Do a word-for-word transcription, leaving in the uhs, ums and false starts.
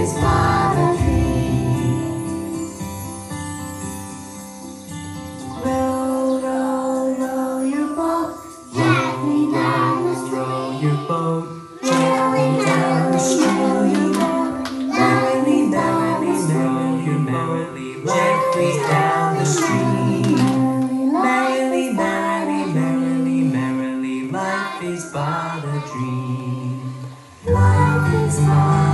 is but a dream. Row, row, row your boat gently down the stream. Row your boat gently down the stream. Merrily, merrily, merrily, merrily, gently down the stream. Merrily, merrily, merrily, merrily, life is but a dream. Life is but